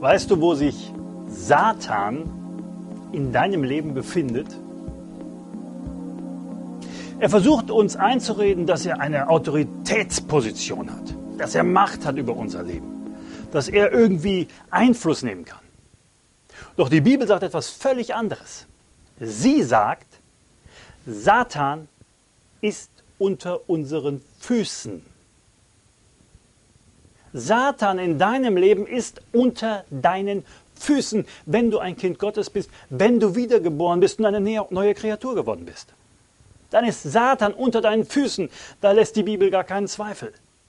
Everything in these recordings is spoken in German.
Weißt du, wo sich Satan in deinem Leben befindet? Er versucht uns einzureden, dass er eine Autoritätsposition hat, dass er Macht hat über unser Leben, dass er irgendwie Einfluss nehmen kann. Doch die Bibel sagt etwas völlig anderes. Sie sagt, Satan ist unter unseren Füßen. Satan in deinem Leben ist unter deinen Füßen, wenn du ein Kind Gottes bist, wenn du wiedergeboren bist und eine neue Kreatur geworden bist. Dann ist Satan unter deinen Füßen. Da lässt die Bibel gar keinen Zweifel.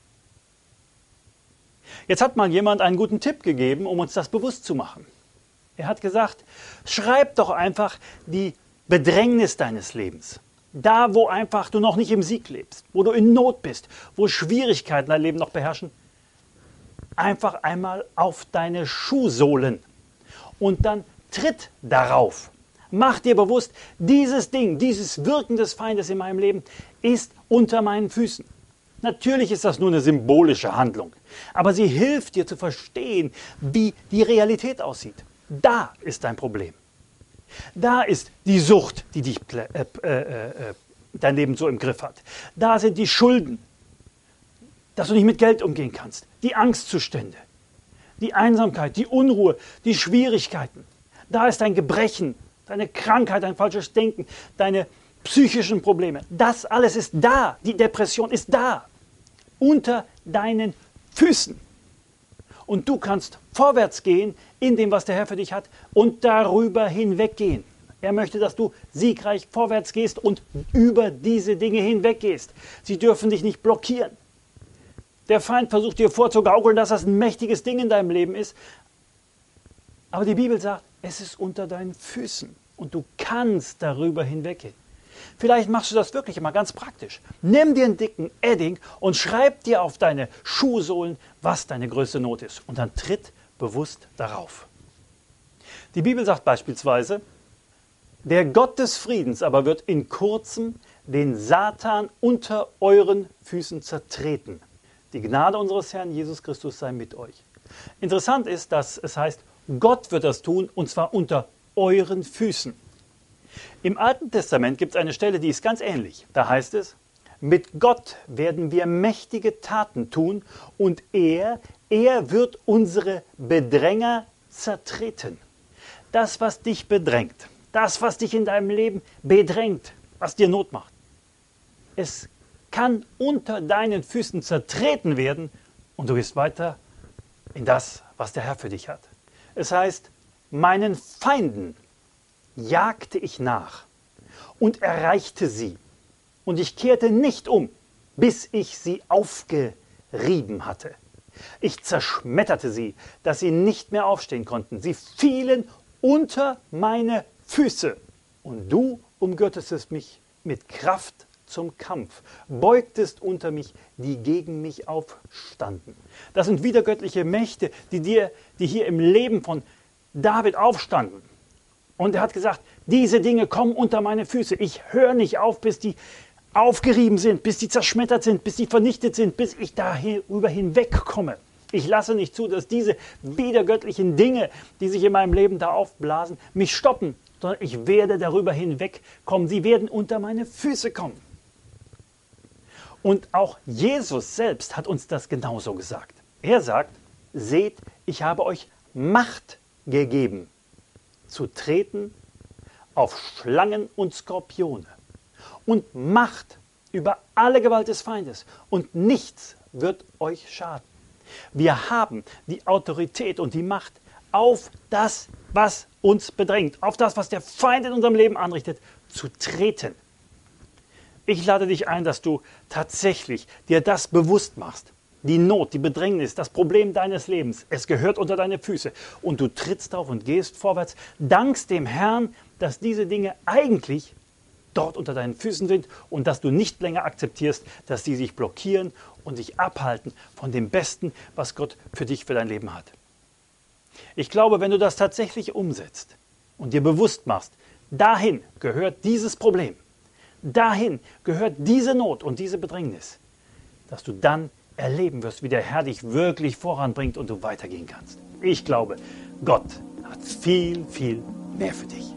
Jetzt hat mal jemand einen guten Tipp gegeben, um uns das bewusst zu machen. Er hat gesagt, schreib doch einfach die Bedrängnis deines Lebens. Da, wo einfach du noch nicht im Sieg lebst, wo du in Not bist, wo Schwierigkeiten dein Leben noch beherrschen, einfach einmal auf deine Schuhsohlen und dann tritt darauf. Mach dir bewusst, dieses Ding, dieses Wirken des Feindes in meinem Leben ist unter meinen Füßen. Natürlich ist das nur eine symbolische Handlung, aber sie hilft dir zu verstehen, wie die Realität aussieht. Da ist dein Problem. Da ist die Sucht, die dich dein Leben so im Griff hat. Da sind die Schulden, dass du nicht mit Geld umgehen kannst, die Angstzustände, die Einsamkeit, die Unruhe, die Schwierigkeiten. Da ist dein Gebrechen, deine Krankheit, dein falsches Denken, deine psychischen Probleme. Das alles ist da. Die Depression ist da. Unter deinen Füßen. Und du kannst vorwärts gehen in dem, was der Herr für dich hat und darüber hinweggehen. Er möchte, dass du siegreich vorwärts gehst und über diese Dinge hinweggehst. Sie dürfen dich nicht blockieren. Der Feind versucht dir vorzugaukeln, dass das ein mächtiges Ding in deinem Leben ist. Aber die Bibel sagt, es ist unter deinen Füßen und du kannst darüber hinweggehen. Vielleicht machst du das wirklich mal ganz praktisch. Nimm dir einen dicken Edding und schreib dir auf deine Schuhsohlen, was deine größte Not ist. Und dann tritt bewusst darauf. Die Bibel sagt beispielsweise, der Gott des Friedens aber wird in kurzem den Satan unter euren Füßen zertreten. Die Gnade unseres Herrn Jesus Christus sei mit euch. Interessant ist, dass es heißt, Gott wird das tun, und zwar unter euren Füßen. Im Alten Testament gibt es eine Stelle, die ist ganz ähnlich. Da heißt es, mit Gott werden wir mächtige Taten tun und er wird unsere Bedränger zertreten. Das, was dich bedrängt, das, was dich in deinem Leben bedrängt, was dir Not macht, es kann unter deinen Füßen zertreten werden und du gehst weiter in das, was der Herr für dich hat. Es heißt, meinen Feinden jagte ich nach und erreichte sie. Und ich kehrte nicht um, bis ich sie aufgerieben hatte. Ich zerschmetterte sie, dass sie nicht mehr aufstehen konnten. Sie fielen unter meine Füße. Und du umgürtest mich mit Kraft zum Kampf, beugtest unter mich, die gegen mich aufstanden. Das sind widergöttliche Mächte, die hier im Leben von David aufstanden. Und er hat gesagt, diese Dinge kommen unter meine Füße. Ich höre nicht auf, bis die aufgerieben sind, bis die zerschmettert sind, bis die vernichtet sind, bis ich darüber hinwegkomme. Ich lasse nicht zu, dass diese widergöttlichen Dinge, die sich in meinem Leben da aufblasen, mich stoppen, sondern ich werde darüber hinwegkommen. Sie werden unter meine Füße kommen. Und auch Jesus selbst hat uns das genauso gesagt. Er sagt, seht, ich habe euch Macht gegeben, zu treten auf Schlangen und Skorpione und Macht über alle Gewalt des Feindes und nichts wird euch schaden. Wir haben die Autorität und die Macht auf das, was uns bedrängt, auf das, was der Feind in unserem Leben anrichtet, zu treten. Ich lade dich ein, dass du tatsächlich dir das bewusst machst. Die Not, die Bedrängnis, das Problem deines Lebens, es gehört unter deine Füße. Und du trittst drauf und gehst vorwärts, dankst dem Herrn, dass diese Dinge eigentlich dort unter deinen Füßen sind und dass du nicht länger akzeptierst, dass sie sich blockieren und dich abhalten von dem Besten, was Gott für dich, für dein Leben hat. Ich glaube, wenn du das tatsächlich umsetzt und dir bewusst machst, dahin gehört dieses Problem, dahin gehört diese Not und diese Bedrängnis, dass du dann erleben wirst, wie der Herr dich wirklich voranbringt und du weitergehen kannst. Ich glaube, Gott hat viel, viel mehr für dich.